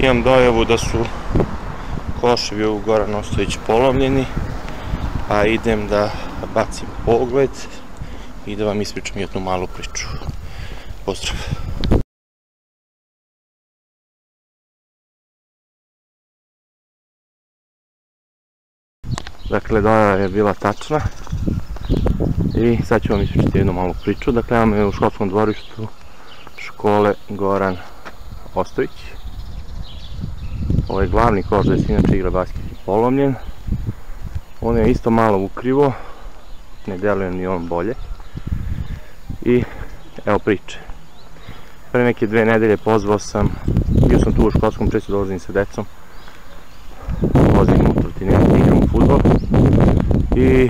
Imam dojavu da su koševi u Goran Ostojić polomljeni, pa idem da bacim pogled i da vam ispričam jednu malu priču. Pozdrav! Dakle, dojava je bila tačna i sad ću vam ispričati jednu malu priču. Dakle, imamo je u školskom dvorištu škole Goran Ostojić. Ovaj glavni koš gde se inače igra basket je polomljen. On je isto malo ukrivo, ne deluje ni on bolje. I evo priče. Pre neke 2 nedelje pozvao sam, bio sam tu u školskom, često dolazim sa decom, vozim u trotinetu, igram u fudbal. I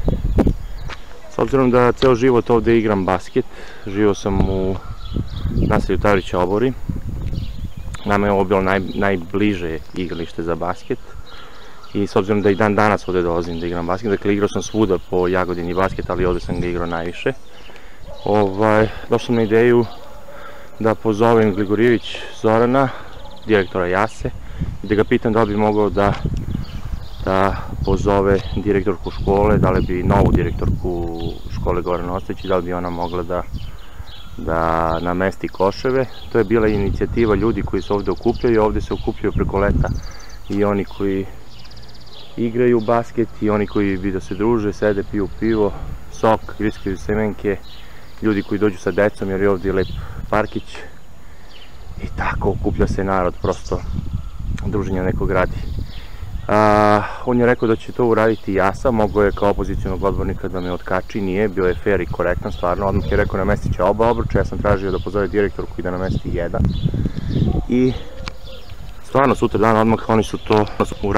s obzirom da ceo život ovde igram basket, živio sam u naselju Tavrića Obori. Nama je ovo bilo najbliže igralište za basket i s obzirom da i dan danas ovde dolazim da igram basket, dakle igrao sam svuda po Jagodini basket, ali ovde sam ga igrao najviše. Došao sam na ideju da pozovem Gligorijević Zorana, direktora Jase, i da ga pitam da li bi mogao da pozove direktorku škole, da li bi novu direktorku škole Goran Ostojić i da li bi ona mogla da namesti koševe. To je bila inicijativa ljudi koji se ovde okupljaju. Ovde se okupljaju preko leta i oni koji igraju basket i oni koji bi da se druže, sede, piju pivo, sok, griskaju semenke, ljudi koji dođu sa decom jer je ovde lep parkić i tako okuplja se narod, prosto druženja nekog radi. On je rekao da će to uraditi Jasa, mogao je kao opozicionog odbornika da me otkači, nije, bio je fair i korektan, stvarno, odmah je rekao namestit će oba obruča, ja sam tražio da pozove direktorku i da namesti jedan. I stvarno sutra dan odmah oni su to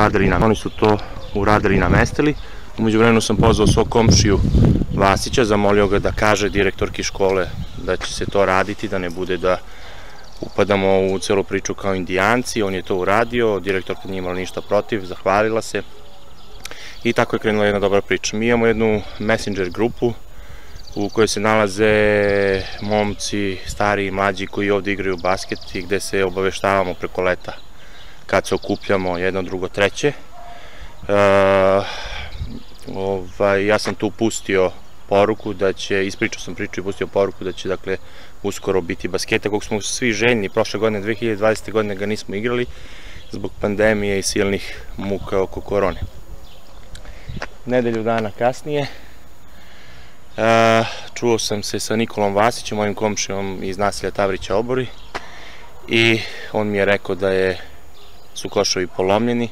uradili i namestili. Umeđu vremenu sam pozvao svog komšiju Vasića, zamolio ga da kaže direktorki škole da će se to raditi, da ne bude da upadamo u celu priču kao indijanci. On je to uradio, direktorka nije imala ništa protiv, zahvalila se i tako je krenula jedna dobra priča. Mi imamo jednu messenger grupu u kojoj se nalaze momci, stari i mlađi koji ovde igraju basket i gde se obaveštavamo preko leta kad se okupljamo jedno, drugo, treće. Ja sam tu pustio poruku da će, ispričao sam priču i pustio poruku da će dakle uskoro biti basketa kog smo svi željni. Prošle godine, 2020. godine ga nismo igrali zbog pandemije i silnih muka oko korone. Nedelju dana kasnije čuo sam se sa Nikolom Vasićem, mojim komšijom iz naselja Tavrića Obori, i on mi je rekao da su koševi polomljeni.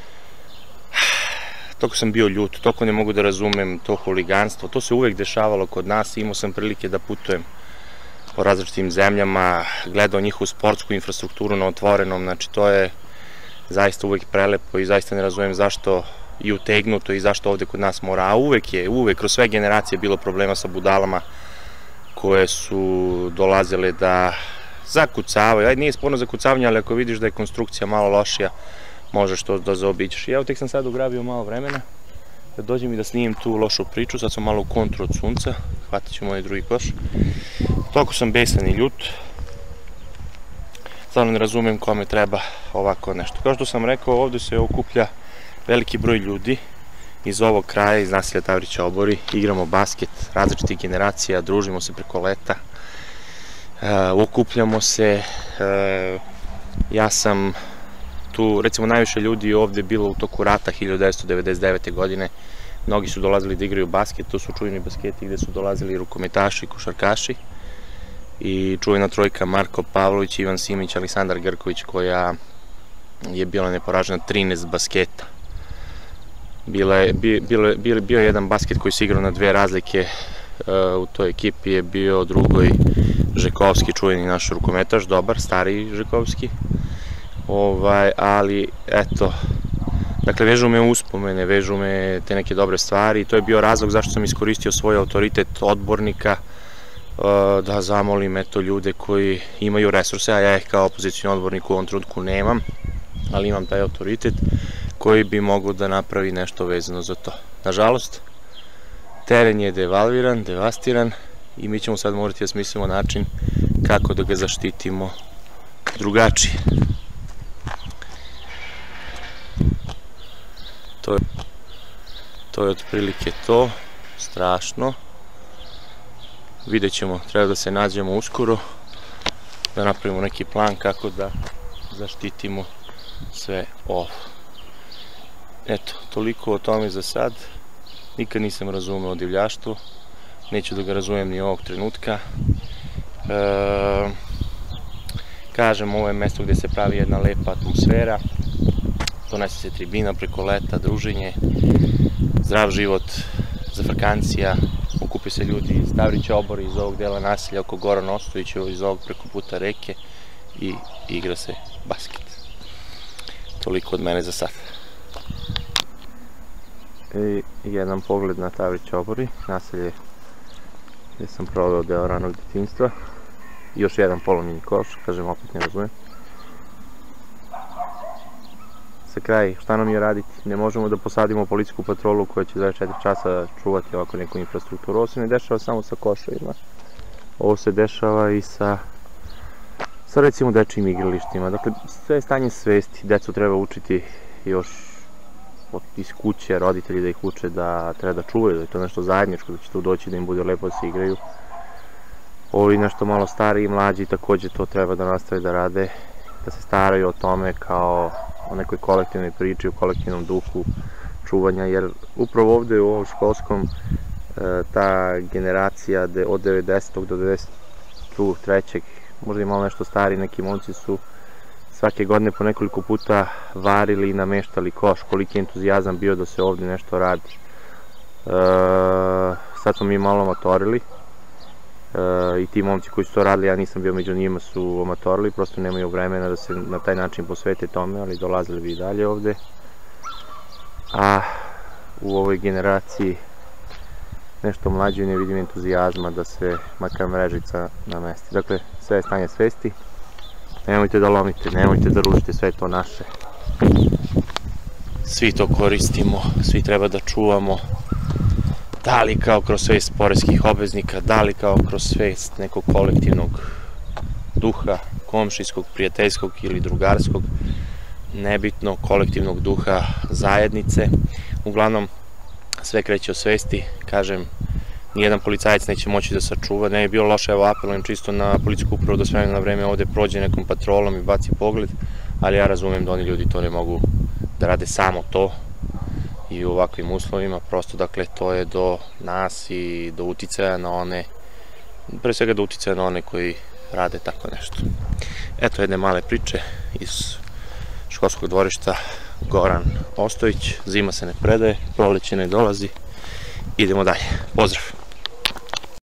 Toliko sam bio ljut, toliko ne mogu da razumem to huliganstvo, to se uvek dešavalo kod nas, imao sam prilike da putujem po različitim zemljama, gledao njihovu sportsku infrastrukturu na otvorenom, znači to je zaista uvek prelepo i zaista ne razumem zašto i utegnuto i zašto ovde kod nas mora, a uvek kroz sve generacije bilo problema sa budalama koje su dolazile da zakucavaju, ajde nije sporno zakucavanje, ali ako vidiš da je konstrukcija malo lošija, možeš to da zaobiđeš. I evo tek sam sad ugrabio malo vremena da dođem i da snimim tu lošu priču, sad sam malo u kontru od sunca, hvatat ću moj drugi koš. Toliko sam besan i ljut, stvarno ne razumem kome treba ovako nešto. Kao što sam rekao, ovde se okuplja veliki broj ljudi iz ovog kraja, iz naselja Tavrića Obori, igramo basket različitih generacija, družimo se preko leta, okupljamo se. Ja sam tu, recimo najviše ljudi ovde bilo u toku rata 1999. godine, mnogi su dolazili da igraju basket, to su čuveni basketi gde su dolazili rukometaši, košarkaši i čuvena trojka Marko Pavlović, Ivan Simić, Aleksandar Grković, koja je bila neporažena 13 basketa. Bio je jedan basket koji se igrao na 2 razlike, u toj ekipi je bio Drugoj Žekovski, čuveni naš rukometaš, dobar, stariji Žekovski. Ali eto, dakle vežu me uspomene, vežu me te neke dobre stvari i to je bio razlog zašto sam iskoristio svoj autoritet odbornika da zamolim eto ljude koji imaju resurse, a ja ih kao opozicioni odbornik u ovom trenutku nemam, ali imam taj autoritet koji bi mogao da napravi nešto vezano za to. Nažalost, teren je devalviran, devastiran i mi ćemo sad morati da smislimo način kako da ga zaštitimo drugačije. To je otprilike to, strašno. Vidjet ćemo, treba da se nađemo uskoro, da napravimo neki plan kako da zaštitimo sve ovo. Eto, toliko o tome za sad. Nikad nisam razumeo divljaštvo, neću da ga razumem ni ovog trenutka. Kažem, ovo je mesto gde se pravi jedna lepa atmosfera, donese se tribina preko leta, druženje, zdrav život, zafrkancija, okupe se ljudi iz Stavrića Obora, iz ovog dela naselja oko Gorana Ostojića, iz ovog preko puta reke i igra se basket. Toliko od mene za sad. I jedan pogled na Stavrić Obori, naselje gde sam proveo deo ranog detinjstva. I još jedan polomljeni koš, kažem, opet ne razumem. Za kraj, šta nam je raditi? Ne možemo da posadimo policijsku patrolu koja će 24 časa čuvati ovako neku infrastrukturu. Ovo se ne dešava samo sa koševima. Ovo se dešava i sa recimo dečijim igralištima. Dakle, sve je stanje svesti. Decu treba učiti još iz kuće, roditelji da ih uče da treba da čuvaju, da je to nešto zajedničko, da će tu doći da im bude lepo da se igraju. Ovi nešto malo stariji i mlađi takođe to treba da nastave da rade, da se staraju o tome kao o nekoj kolektivnoj priči, o kolektivnom duhu čuvanja, jer upravo ovde u ovom školskom ta generacija od 90. do 93. možda i malo nešto stariji, neki momci su svake godine po nekoliko puta varili i nameštali koš, koliki je entuzijazam bio da se ovde nešto radi. Sad smo mi malo amatorili i ti momci koji su to radili, ja nisam bio među njima, su amatorili, prosto nemaju vremena da se na taj način posvete tome, ali dolazili bi i dalje ovde. A u ovoj generaciji nešto mlađe ne vidim entuzijazma da se makar mrežica namesti. Dakle, sve je stanje svesti. Nemojte da lomite, nemojte da rušite, sve je to naše. Svi to koristimo, svi treba da čuvamo. Da li kao kroz svest poreskih obveznika, da li kao kroz svest nekog kolektivnog duha, komšijskog, prijateljskog ili drugarskog, nebitno, kolektivnog duha zajednice. Uglavnom, sve kreće o svesti, kažem, nijedan policajac neće moći da sačuva, ne je bilo loše, evo apelujem čisto na policijsku upravu da s vremena na vreme ovde prođe nekom patrolom i baci pogled, ali ja razumem da oni ljudi to ne mogu da rade samo to i u ovakvim uslovima, prosto dakle to je do nas i do uticaja na one, pre svega do uticaja na one koji rade tako nešto. Eto jedne male priče iz školskog dvorišta Goran Ostojić, zima se ne predaje, proleće ne dolazi, idemo dalje, pozdrav!